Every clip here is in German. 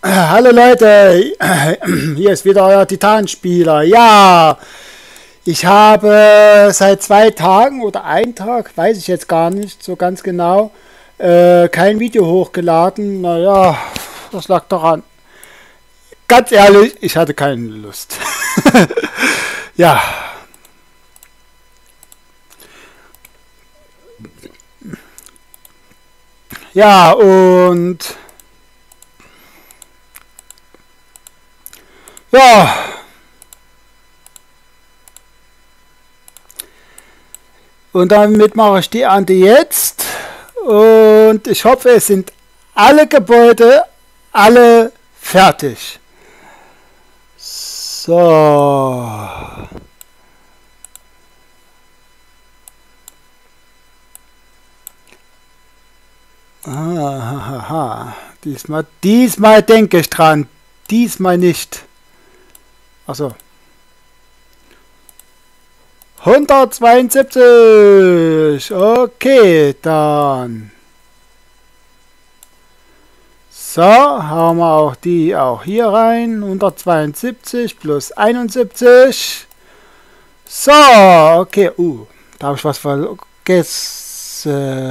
Hallo Leute, hier ist wieder euer Titanspieler. Ja, ich habe seit 2 Tagen oder einen Tag, weiß ich jetzt gar nicht so ganz genau, kein Video hochgeladen. Naja, das lag daran. Ganz ehrlich, ich hatte keine Lust. Ja, ja ja, und damit mache ich die Ernte jetzt. Und ich hoffe, es sind alle Gebäude, alle fertig. So. Aha. Diesmal denke ich dran. Diesmal nicht. Also 172. Okay, dann. So, haben wir auch die auch hier rein. 172 plus 71. So, okay. Da habe ich was vergessen.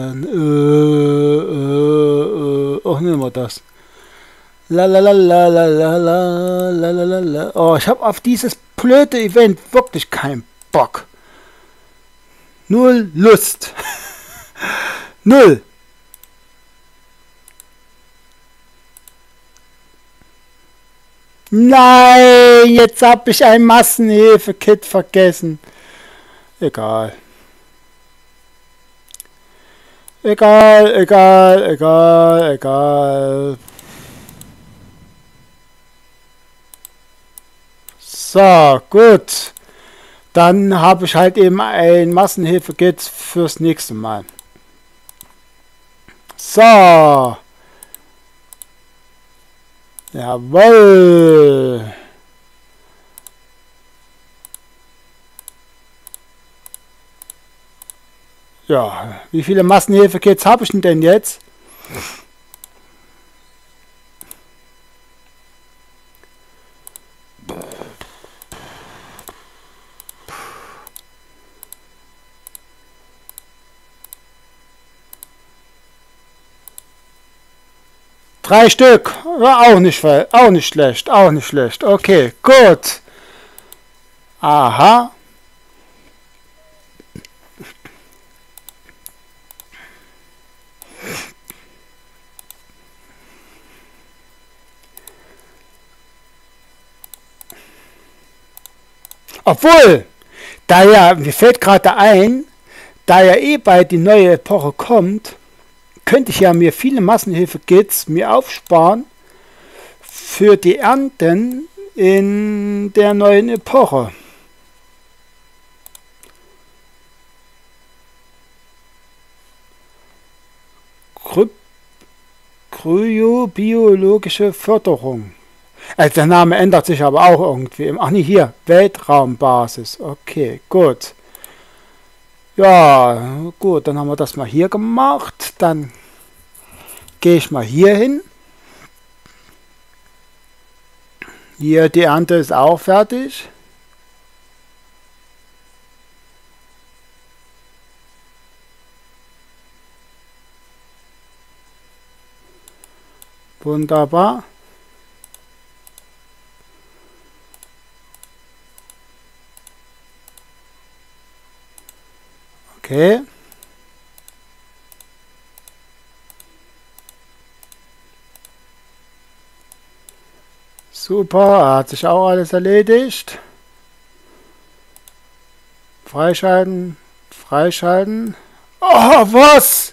Auch nehmen wir das. La la la la la la la la la la la. Oh, ich habe auf dieses blöde Event wirklich keinen Bock. Null Lust. Null. Nein, jetzt habe ich ein Massenhilfe-Kit vergessen. Egal. Egal. So, gut. Dann habe ich halt eben ein Massenhilfe-Kit fürs nächste Mal. So. Jawohl. Ja, wie viele Massenhilfe-Kits habe ich denn jetzt? Drei Stück. Ja, auch nicht schlecht. Auch nicht schlecht. Okay, gut. Aha. Obwohl, mir fällt gerade ein, da ja eh bald die neue Epoche kommt, könnte ich ja mir viele Massenhilfe-Kits mir aufsparen für die Ernten in der neuen Epoche. Kryobiologische Förderung. Also der Name ändert sich aber auch irgendwie. Ach nee, hier, Weltraumbasis. Okay, gut. Ja, gut, dann haben wir das mal hier gemacht. Dann gehe ich mal hier hin. Hier, die Ernte ist auch fertig. Wunderbar. Okay. Super, hat sich auch alles erledigt. Freischalten, freischalten. Oh, was?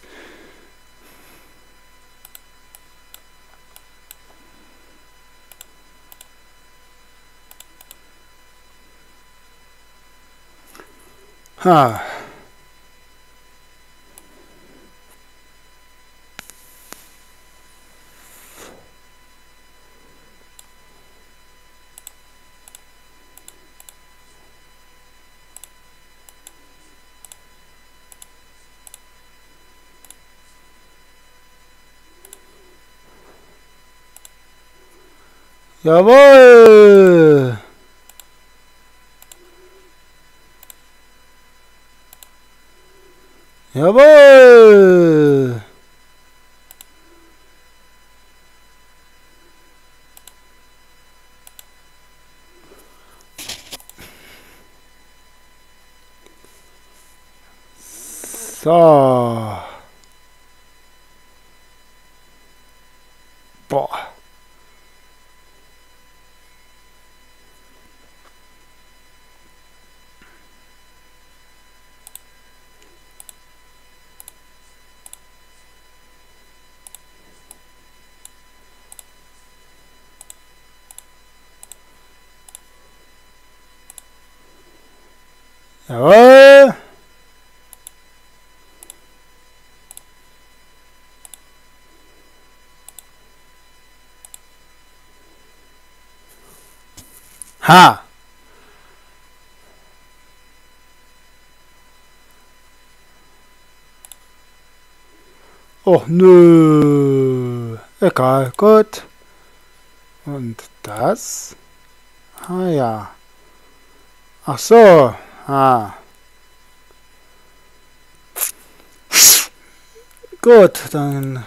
Ha. Jawohl! Jawohl! So. Boah. Jawohl! Ha! Och nö. Egal, gut. Und das? Ah ja. Ach so. Ah. Gut, dann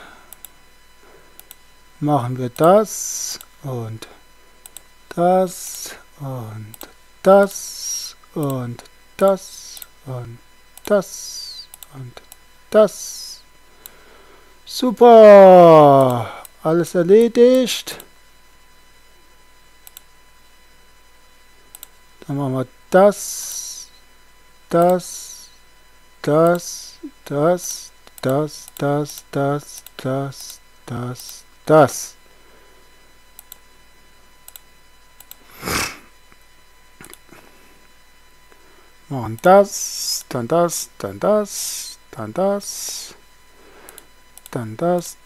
machen wir das und das und das und das und das und das. Super! Alles erledigt. Dann machen wir das, das, das, das, das, das, das, das, das, das. Machen das, dann das, dann das, dann das, dann das,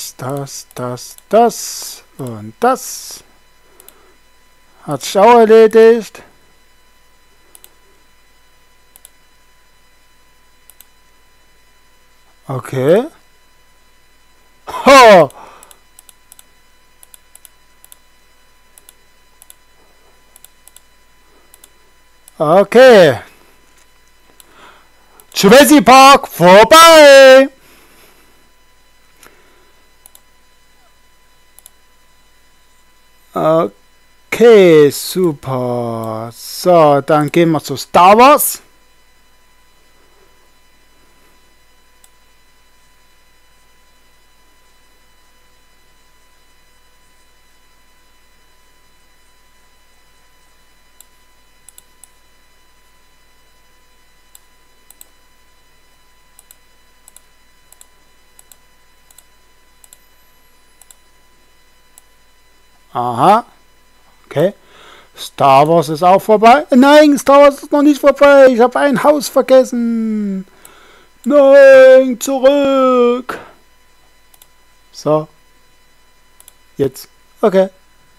das und das. Hat sich auch erledigt. Okay. Ho! Okay. Jurassic Park vorbei! Okay, super. So, dann gehen wir zu Star Wars. Aha. Okay. Star Wars ist auch vorbei. Nein, Star Wars ist noch nicht vorbei. Ich habe ein Haus vergessen. Nein, zurück. So. Jetzt. Okay.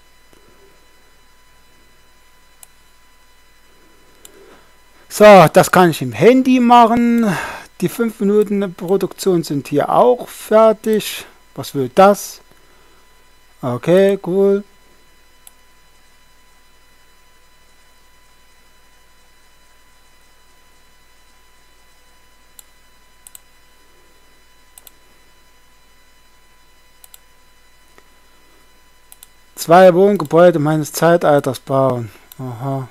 So, das kann ich im Handy machen. Die 5 Minuten Produktion sind hier auch fertig. Was will das? Okay, cool. Zwei Wohngebäude meines Zeitalters bauen. Aha.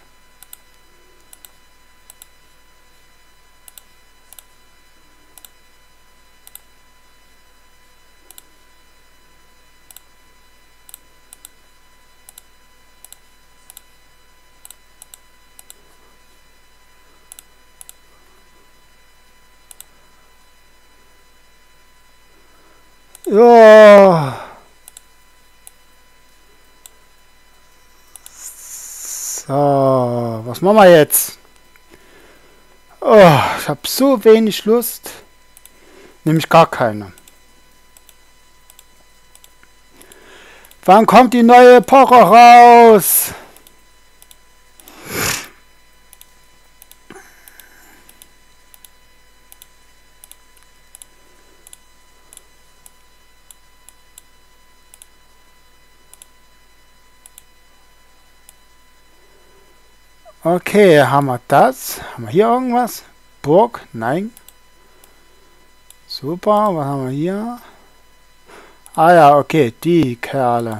Ja. So, was machen wir jetzt? Oh, ich habe so wenig Lust. Nämlich gar keine. Wann kommt die neue Epoche raus? Okay, haben wir das. Haben wir hier irgendwas? Burg? Nein. Super, was haben wir hier? Ah ja, okay, die Kerle.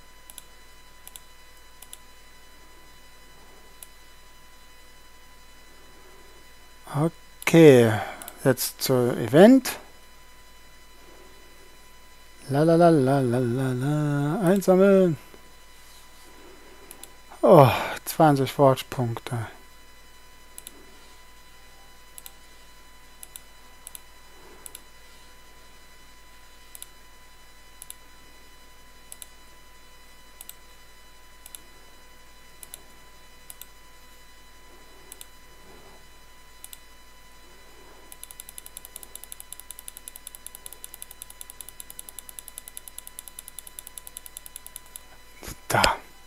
Okay, jetzt zur Event. Lalalala, einsammeln. Oh, 20 Forge-Punkte. Da.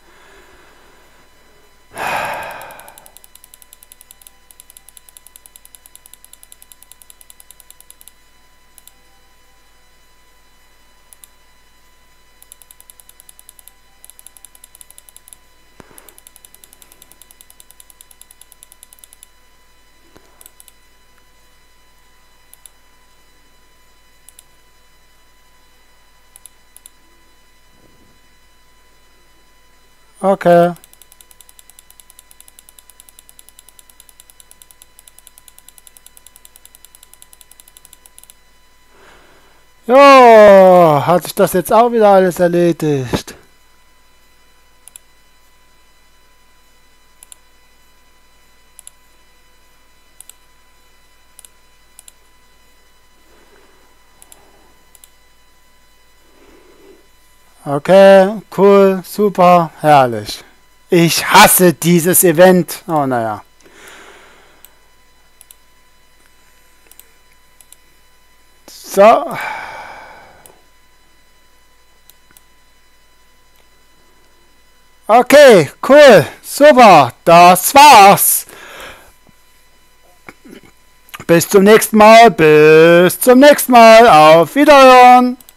Okay. Jo, hat sich das jetzt auch wieder alles erledigt? Okay, cool, super, herrlich. Ich hasse dieses Event. Oh, naja. So. Okay, cool, super, das war's. Bis zum nächsten Mal, auf Wiederhören.